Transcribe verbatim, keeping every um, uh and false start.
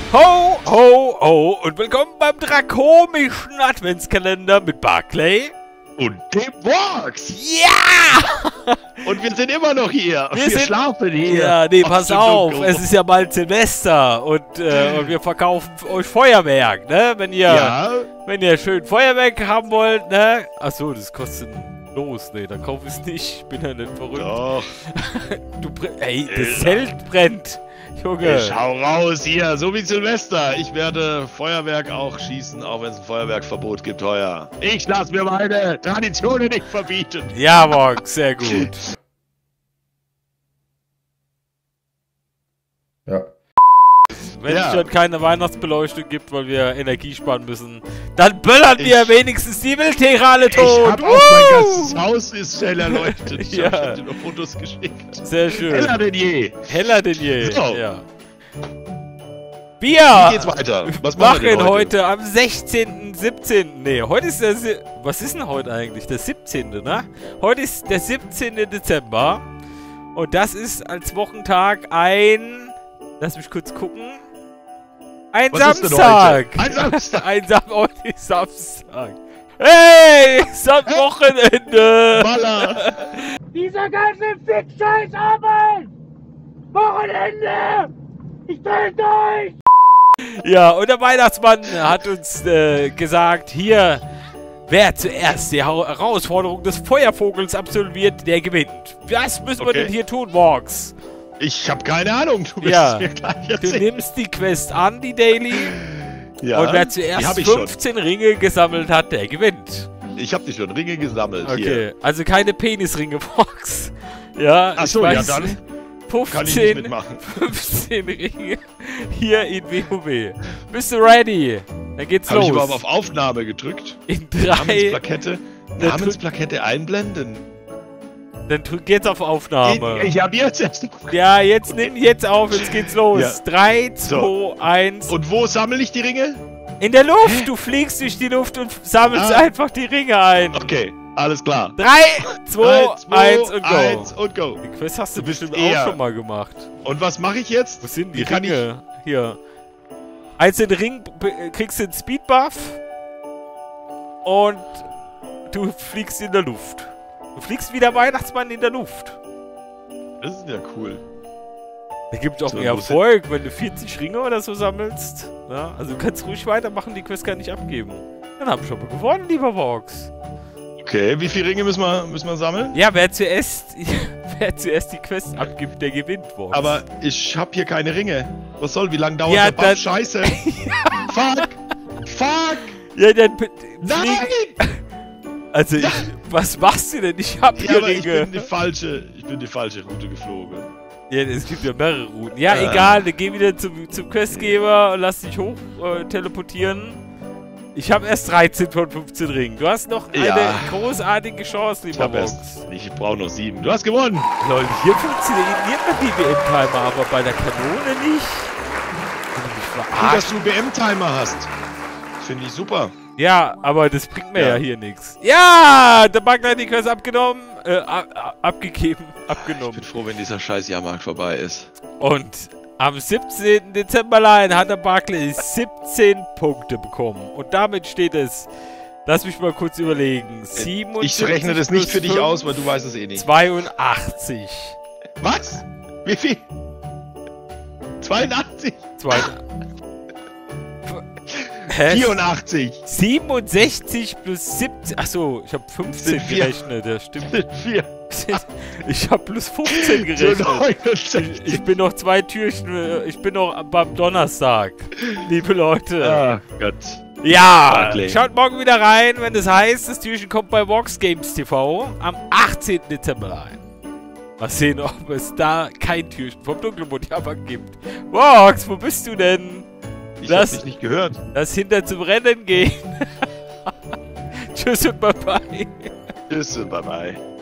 Ho, ho, ho und willkommen beim drakomischen Adventskalender mit Barclay. Und dem Vox! Ja! Und wir sind immer noch hier. Wir, wir sind, schlafen hier. Ja, nee, pass auf. Dunkel. Es ist ja bald Silvester und, äh, und wir verkaufen euch Feuerwerk, ne? Wenn ihr, ja. wenn ihr schön Feuerwerk haben wollt, ne? Achso, das kostet los. Nee, dann kauf es nicht. Ich bin ja nicht verrückt. Doch. Du Ey, das Zelt brennt. Junge. Ich hau raus hier, so wie Silvester. Ich werde Feuerwerk auch schießen, auch wenn es ein Feuerwerkverbot gibt heuer. Ich lasse mir meine Traditionen nicht verbieten. Ja, Vox, sehr gut. Ja. Wenn Ja. es schon keine Weihnachtsbeleuchtung gibt, weil wir Energie sparen müssen, dann böllern Ich- wir wenigstens die Wildtiere Ich tot. hab auch mein ganzes Haus ist hell erleuchtet. Ich Ja. hab dir noch Fotos geschickt. Sehr schön. Heller denn je. Heller denn je. So. Ja. Wie Wir geht's weiter? Was machen wir machen denn heute? heute am sechzehnten, siebzehnten Nee, heute ist der... Si Was ist denn heute eigentlich? Der siebzehnte, ne? Heute ist der siebzehnte Dezember. Und das ist als Wochentag ein... Lass mich kurz gucken. Ein Was ist denn Samstag! heute? Ein Samstag! Ein Sam heute ist Samstag. Hey! Es ist am Wochenende! Baller! Dieser ganze Fick-Scheiß-Arbeit! Wochenende! Ich dreh durch! Ja, und der Weihnachtsmann hat uns äh, gesagt, hier, wer zuerst die Hau- Herausforderung des Feuervogels absolviert, der gewinnt. Was müssen wir Okay. denn hier tun, Vox? Ich hab keine Ahnung, du wirst Ja. es mir gleich Du erzählen. nimmst die Quest an, die Daily, Ja, und wer die zuerst hab ich schon. fünfzehn Ringe gesammelt hat, der gewinnt. Ich hab die schon Ringe gesammelt Okay, hier. also keine Penisringe, Vox. Ja, Ach ich so, ja weiß, dann kann ich nicht fünfzehn, mitmachen. fünfzehn Ringe hier in WoW. Bist du ready? Dann geht's Habe los. ich überhaupt auf Aufnahme gedrückt? in drei, Namensplakette, Der Namensplakette einblenden. dann drück jetzt auf Aufnahme. Ich, ich habe jetzt erst... Ja, jetzt nimm jetzt auf, jetzt geht's los. Ja. drei, So. zwei, eins. Und wo sammle ich die Ringe? In der Luft! Du fliegst durch die Luft und sammelst Ah. einfach die Ringe ein. Okay, alles klar. drei, zwei, eins und go. eins und go. Die Quest hast du, Du bist bestimmt eher- auch schon mal gemacht. Und was mache ich jetzt? Wo sind die Wie kann Ringe? Hier. Einzelne Ring be- kriegst du einen Speedbuff. Und du fliegst in der Luft. Du fliegst wie der Weihnachtsmann in der Luft. Das ist ja cool. Da gibt auch So, mehr wo sind- Erfolg, wenn du vierzig Ringe oder so sammelst. Ja, also du kannst ruhig weitermachen, die Quest kann nicht abgeben. Dann haben wir schon mal gewonnen, lieber Vox. Okay, wie viele Ringe müssen wir, müssen wir sammeln? Ja, wer zuerst, wer zuerst die Quest abgibt, der gewinnt, Vox. Aber ich habe hier keine Ringe. Was soll, wie lange dauert Ja, der Buff? dann- Scheiße. Fuck. Fuck. Ja, dann p- Nein. flieg- Also, ich, was machst du denn? Ich hab Ja, hier aber ich Ringe. bin die falsche, ich bin die falsche Route geflogen. Ja, es gibt ja mehrere Routen. Ja, Äh. egal, dann geh wieder zum, zum Questgeber und lass dich hoch äh, teleportieren. Ich habe erst dreizehn von fünfzehn Ringen. Du hast noch Ja. eine großarige Chance, Ich lieber habe Vox. erst, ich brauche noch sieben. Du hast gewonnen. Lol, hier funktioniert die B M-Timer, aber bei der Kanone nicht. Will ich mich Gut, verarschen? dass du B M-Timer hast. Finde ich super. Ja, aber das bringt mir ja, Ja. hier nichts. Ja, der Bug hat die Quest abgenommen, äh, ab, ab, abgegeben, Ich abgenommen. bin froh, wenn dieser scheiß Jahrmarkt vorbei ist. Und am siebzehnten Dezemberlein hat der Barclay siebzehn Punkte bekommen. Und damit steht es, lass mich mal kurz überlegen, siebenundsiebzig Ich rechne das nicht plus für dich fünf, aus, weil du weißt es eh nicht. zweiundachtzig. Was? Wie viel? zweiundachtzig? Zwei, Hä? vierundachtzig. siebenundsechzig plus siebzehn. Achso, ich habe fünfzehn Sind vier. gerechnet, das stimmt. vier. Ich habe plus fünfzehn Zu gerechnet. neunundsechzig. Ich bin noch zwei Türchen, äh, ich bin noch beim Donnerstag, liebe Leute. Ah, Gott. Ja, Barclay. schaut morgen wieder rein, wenn es heißt, das Türchen kommt bei Vox Games T V am achtzehnten Dezember rein. Mal sehen, ob es da kein Türchen vom Dunkelmond Jahrmarkt gibt. Vox, wo bist du denn? Ich Das- hab dich nicht gehört. Lass hinter zum Rennen gehen. Tschüss und bye bye. Tschüss und bye bye.